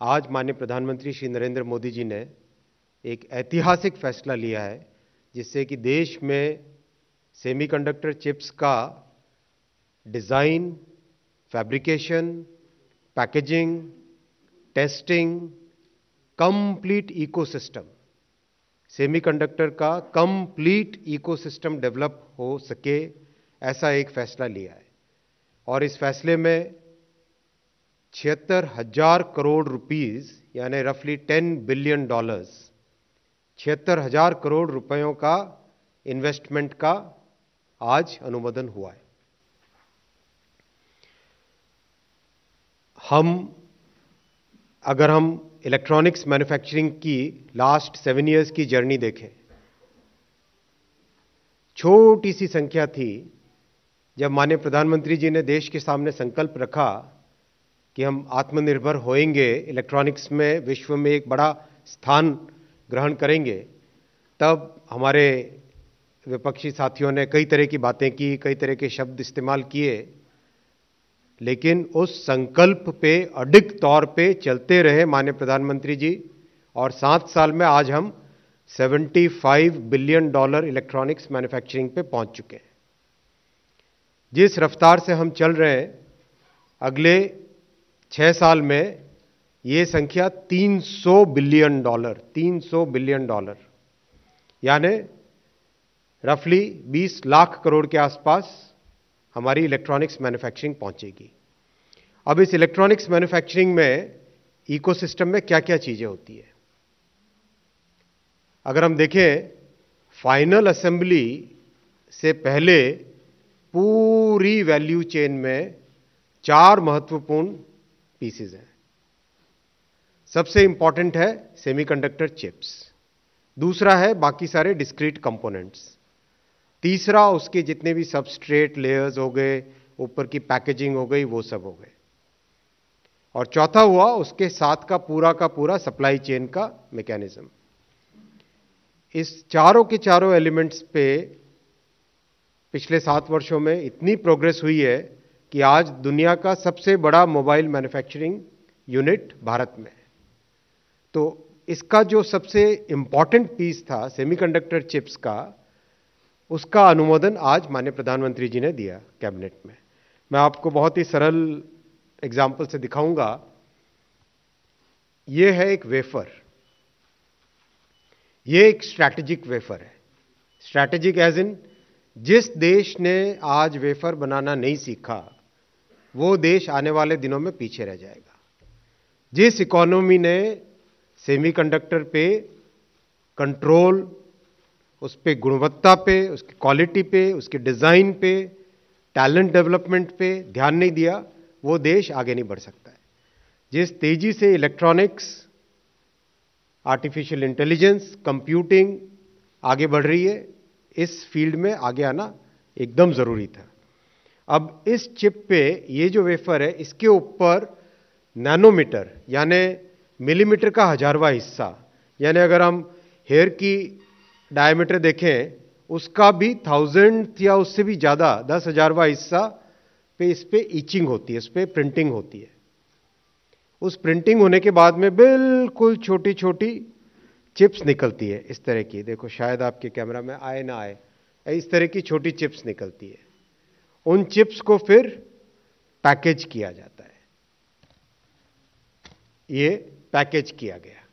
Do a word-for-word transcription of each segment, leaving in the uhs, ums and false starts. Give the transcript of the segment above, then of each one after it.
आज माननीय प्रधानमंत्री श्री नरेंद्र मोदी जी ने एक ऐतिहासिक फैसला लिया है जिससे कि देश में सेमीकंडक्टर चिप्स का design, fabrication, packaging, testing, complete ecosystem, semiconductor का कंप्लीट इकोसिस्टम डेवलप हो सके, ऐसा एक फैसला लिया है। और इस फैसले में छिहत्तर हजार करोड़ रुपीस यानी रफली टेन बिलियन डॉलर्स, छिहत्तर हजार करोड़ रुपयों का इन्वेस्टमेंट का आज अनुमोदन हुआ है। हम अगर हम इलेक्ट्रॉनिक्स मैन्युफैक्चरिंग की लास्ट सेवन इयर्स की जर्नी देखें, छोटी सी संख्या थी जब माननीय प्रधानमंत्री जी ने देश के सामने संकल्प रखा कि हम आत्मनिर्भर होएंगे, इलेक्ट्रॉनिक्स में विश्व में एक बड़ा स्थान ग्रहण करेंगे। तब हमारे विपक्षी साथियों ने कई तरह की बातें की, कई तरह के शब्द इस्तेमाल किए, लेकिन उस संकल्प पे अडिग तौर पे चलते रहे माननीय प्रधानमंत्री जी, और सात साल में आज हम पचहत्तर बिलियन डॉलर इलेक्ट्रॉनिक्स मैन्युफैक्चरिंग पे पहुंच चुके हैं। जिस रफ्तार से हम चल रहे हैं, अगले छह साल में ये संख्या तीन सौ बिलियन डॉलर तीन सौ बिलियन डॉलर यानी रफली बीस लाख करोड़ के आसपास हमारी इलेक्ट्रॉनिक्स मैन्युफैक्चरिंग पहुंचेगी। अब इस इलेक्ट्रॉनिक्स मैन्युफैक्चरिंग में इकोसिस्टम में क्या क्या चीजें होती है, अगर हम देखें, फाइनल असेंबली से पहले पूरी वैल्यू चेन में चार महत्वपूर्ण पीसेस हैं। सबसे इंपॉर्टेंट है सेमीकंडक्टर चिप्स, दूसरा है बाकी सारे डिस्क्रीट कंपोनेंट्स, तीसरा उसके जितने भी सबस्ट्रेट लेयर्स हो गए, ऊपर की पैकेजिंग हो गई, वो सब हो गए, और चौथा हुआ उसके साथ का पूरा का पूरा सप्लाई चेन का मैकेनिज्म। इस चारों के चारों एलिमेंट्स पे पिछले सात वर्षों में इतनी प्रोग्रेस हुई है कि आज दुनिया का सबसे बड़ा मोबाइल मैन्युफैक्चरिंग यूनिट भारत में है। तो इसका जो सबसे इंपॉर्टेंट पीस था सेमीकंडक्टर चिप्स का, उसका अनुमोदन आज माननीय प्रधानमंत्री जी ने दिया कैबिनेट में। मैं आपको बहुत ही सरल एग्जाम्पल से दिखाऊंगा। यह है एक वेफर, यह एक स्ट्रैटेजिक वेफर है। स्ट्रैटेजिक एज इन, जिस देश ने आज वेफर बनाना नहीं सीखा वो देश आने वाले दिनों में पीछे रह जाएगा। जिस इकोनॉमी ने सेमीकंडक्टर पे कंट्रोल, उस पे गुणवत्ता पे, उसकी क्वालिटी पे, उसके डिजाइन पे, टैलेंट डेवलपमेंट पे ध्यान नहीं दिया, वो देश आगे नहीं बढ़ सकता है। जिस तेजी से इलेक्ट्रॉनिक्स, आर्टिफिशियल इंटेलिजेंस, कंप्यूटिंग आगे बढ़ रही है, इस फील्ड में आगे आना एकदम जरूरी था। अब इस चिप पे ये जो वेफर है, इसके ऊपर नैनोमीटर यानी मिलीमीटर का हजारवा हिस्सा, यानी अगर हम हेयर की डायमीटर देखें उसका भी थाउजेंड या उससे भी ज्यादा दस हजारवा हिस्सा पे इस पे इचिंग होती है, इस पे प्रिंटिंग होती है। उस प्रिंटिंग होने के बाद में बिल्कुल छोटी छोटी चिप्स निकलती है इस तरह की। देखो, शायद आपके कैमरा में आए ना आए, इस तरह की छोटी चिप्स निकलती है। उन चिप्स को फिर पैकेज किया जाता है। ये पैकेज किया गया,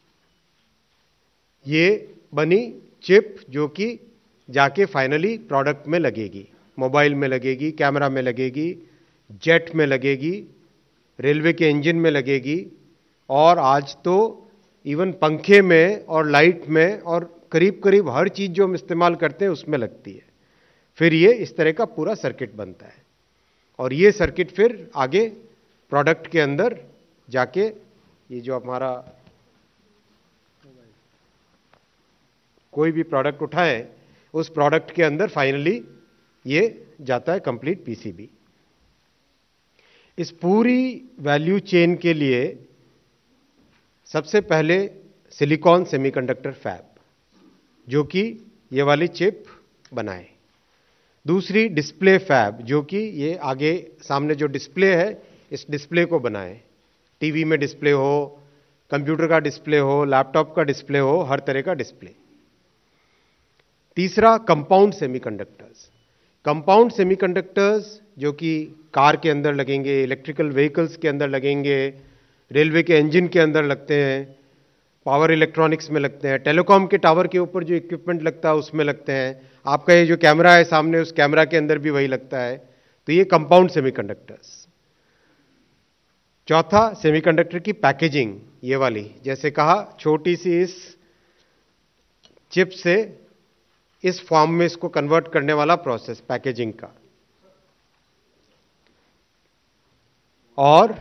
ये बनी चिप जो कि जाके फाइनली प्रोडक्ट में लगेगी, मोबाइल में लगेगी, कैमरा में लगेगी, जेट में लगेगी, रेलवे के इंजन में लगेगी, और आज तो इवन पंखे में और लाइट में और करीब करीब हर चीज जो हम इस्तेमाल करते हैं उसमें लगती है। फिर ये इस तरह का पूरा सर्किट बनता है, और ये सर्किट फिर आगे प्रोडक्ट के अंदर जाके, ये जो हमारा कोई भी प्रोडक्ट उठाएं, उस प्रोडक्ट के अंदर फाइनली ये जाता है कंप्लीट पीसीबी। इस पूरी वैल्यू चेन के लिए सबसे पहले सिलिकॉन सेमीकंडक्टर फैब, जो कि ये वाली चिप बनाए। दूसरी डिस्प्ले फैब, जो कि ये आगे सामने जो डिस्प्ले है, इस डिस्प्ले को बनाए। टीवी में डिस्प्ले हो, कंप्यूटर का डिस्प्ले हो, लैपटॉप का डिस्प्ले हो, हर तरह का डिस्प्ले। तीसरा, कंपाउंड सेमीकंडक्टर्स। कंपाउंड सेमीकंडक्टर्स जो कि कार के अंदर लगेंगे, इलेक्ट्रिकल व्हीकल्स के अंदर लगेंगे, रेलवे के इंजन के अंदर लगते हैं, पावर इलेक्ट्रॉनिक्स में लगते हैं, टेलीकॉम के टावर के ऊपर जो इक्विपमेंट लगता है उसमें लगते हैं, आपका ये जो कैमरा है सामने उस कैमरा के अंदर भी वही लगता है। तो ये कंपाउंड सेमीकंडक्टर्स। चौथा, सेमीकंडक्टर की पैकेजिंग, ये वाली, जैसे कहा छोटी सी इस चिप से इस फॉर्म में इसको कन्वर्ट करने वाला प्रोसेस पैकेजिंग का। और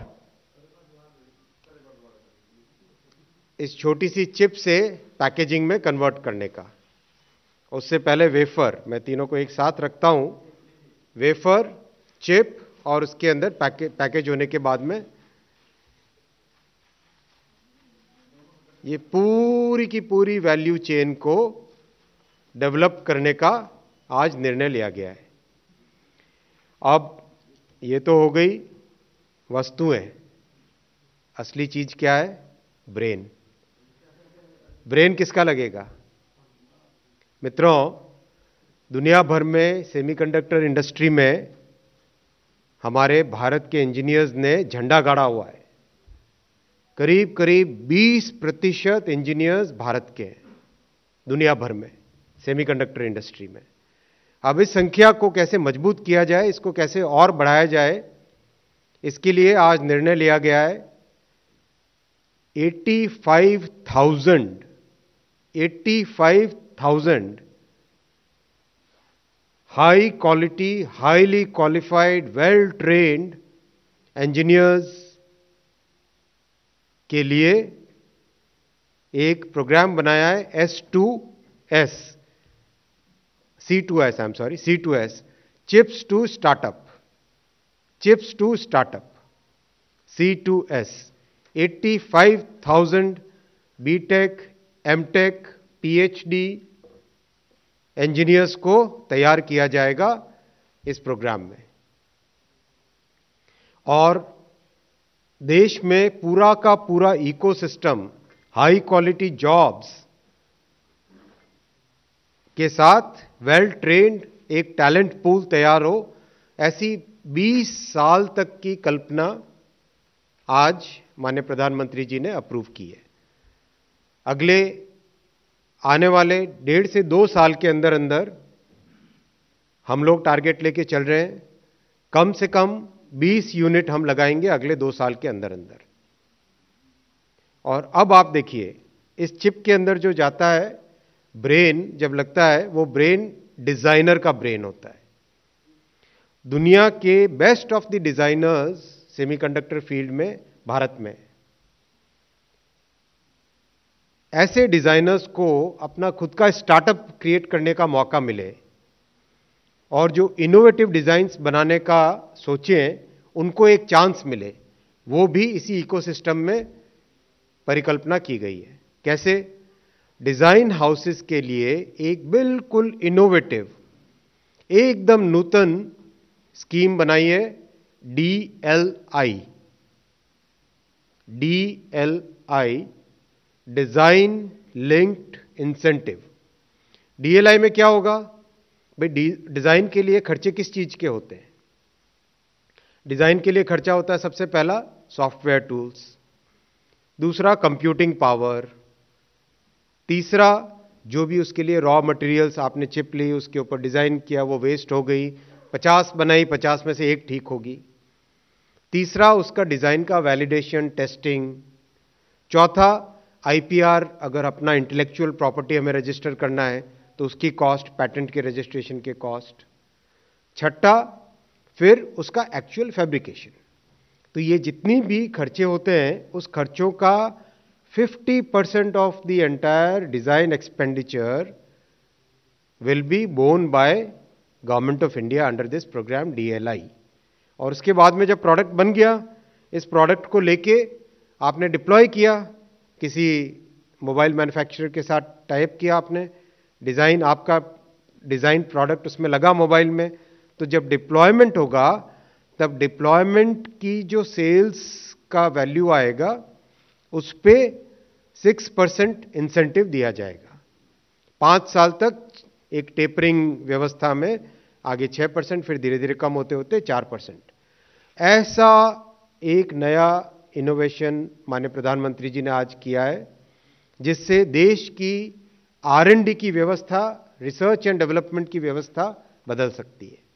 इस छोटी सी चिप से पैकेजिंग में कन्वर्ट करने का। उससे पहले वेफर, मैं तीनों को एक साथ रखता हूं, वेफर, चिप और उसके अंदर पैके, पैकेज होने के बाद में ये पूरी की पूरी वैल्यू चेन को डेवलप करने का आज निर्णय लिया गया है। अब ये तो हो गई वस्तुएं, असली चीज क्या है? ब्रेन। ब्रेन किसका लगेगा? मित्रों, दुनिया भर में सेमीकंडक्टर इंडस्ट्री में हमारे भारत के इंजीनियर्स ने झंडा गाड़ा हुआ है। करीब करीब बीस प्रतिशत इंजीनियर्स भारत के हैं दुनिया भर में सेमीकंडक्टर इंडस्ट्री में। अब इस संख्या को कैसे मजबूत किया जाए, इसको कैसे और बढ़ाया जाए, इसके लिए आज निर्णय लिया गया है पचासी हज़ार पचासी हज़ार high quality, highly qualified, well trained engineers के लिए एक प्रोग्राम बनाया है, S to S, C to S, I am sorry, C to S, chips to startup, chips to startup, C to S. पचासी हज़ार बीटेक, एमटेक, पीएचडी इंजीनियर्स को तैयार किया जाएगा इस प्रोग्राम में। और देश में पूरा का पूरा इकोसिस्टम हाई क्वालिटी जॉब्स के साथ वेल ट्रेन्ड एक टैलेंट पूल तैयार हो, ऐसी बीस साल तक की कल्पना आज माननीय प्रधानमंत्री जी ने अप्रूव की है। अगले आने वाले डेढ़ से दो साल के अंदर अंदर हम लोग टारगेट लेके चल रहे हैं, कम से कम बीस यूनिट हम लगाएंगे अगले दो साल के अंदर अंदर। और अब आप देखिए, इस चिप के अंदर जो जाता है ब्रेन, जब लगता है वो ब्रेन डिजाइनर का ब्रेन होता है। दुनिया के best of the designers semiconductor field में भारत में, ऐसे डिजाइनर्स को अपना खुद का स्टार्टअप क्रिएट करने का मौका मिले और जो इनोवेटिव डिजाइन्स बनाने का सोचें, उनको एक चांस मिले, वो भी इसी इकोसिस्टम में परिकल्पना की गई है। कैसे? डिजाइन हाउसेस के लिए एक बिल्कुल इनोवेटिव, एकदम नूतन स्कीम बनाई है, D L I, D L I, design linked incentive. DLI में क्या होगा भाई? डिजाइन के लिए खर्चे किस चीज के होते हैं? डिजाइन के लिए खर्चा होता है सबसे पहला सॉफ्टवेयर टूल्स, दूसरा कंप्यूटिंग पावर, तीसरा जो भी उसके लिए रॉ मटेरियल्स, आपने चिप ली, उसके ऊपर डिजाइन किया, वो वेस्ट हो गई, पचास बनाई, पचास में से एक ठीक होगी। तीसरा उसका डिजाइन का वैलिडेशन, टेस्टिंग। चौथा आईपीआर, अगर अपना इंटेलेक्चुअल प्रॉपर्टी हमें रजिस्टर करना है तो उसकी कॉस्ट, पैटेंट के रजिस्ट्रेशन के कॉस्ट। छठा फिर उसका एक्चुअल फैब्रिकेशन। तो ये जितनी भी खर्चे होते हैं, उस खर्चों का fifty percent of the entire design expenditure will be borne by government of India under this program DLI. और उसके बाद में जब प्रोडक्ट बन गया, इस प्रोडक्ट को लेके आपने डिप्लॉय किया, किसी मोबाइल मैन्युफैक्चरर के साथ टाइप किया आपने, डिजाइन, आपका डिजाइन प्रोडक्ट उसमें लगा मोबाइल में, तो जब डिप्लॉयमेंट होगा तब डिप्लॉयमेंट की जो सेल्स का वैल्यू आएगा, उस पे सिक्स परसेंट इंसेंटिव दिया जाएगा। पांच साल तक एक टेपरिंग व्यवस्था में, आगे छह परसेंट, फिर धीरे धीरे कम होते होते चार परसेंट। ऐसा एक नया इनोवेशन माननीय प्रधानमंत्री जी ने आज किया है, जिससे देश की आर एंड डी की व्यवस्था, रिसर्च एंड डेवलपमेंट की व्यवस्था बदल सकती है।